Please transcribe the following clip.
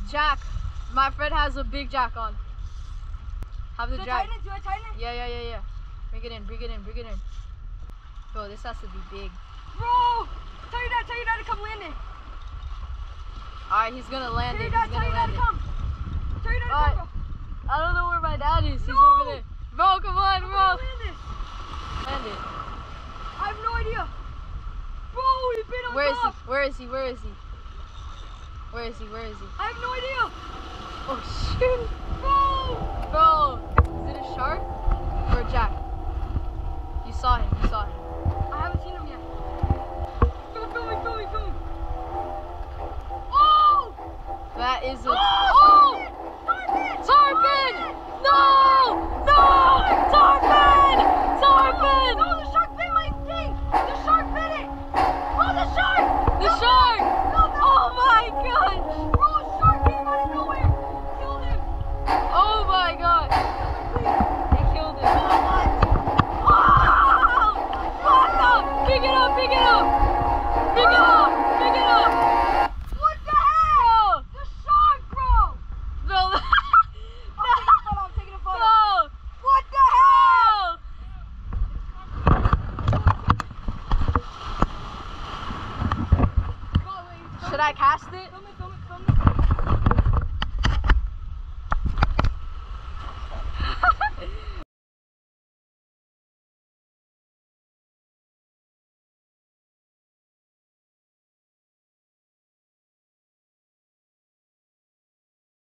jack. My friend has a big jack on. Have the jack. Do I tighten it? Yeah. Bring it in. Bro, this has to be big. Bro, tell your dad to come land it. Alright, he's gonna land it. Tell your dad to come. Tell your dad to come, bro. I don't know where my dad is. He's over there. Bro, come on, bro. Land it. Land it. I have no idea. Bro, he's been on top. Where is he? I have no idea. Oh shoot. Bro, is it a shark or a jack? You saw him. I haven't seen him yet. Filming. Oh! That is a... Oh! Tarpon! No! Tarpon! No, the shark bit my thing! The shark bit it! Oh, the shark! The shark! No. Oh my god! Bro, a shark came out of nowhere! Killed him! Oh my god! He killed him. Pick it up! Pick it up! What the heck? The shark, bro! No! I'm taking a photo. No! What the heck? Should I cast it?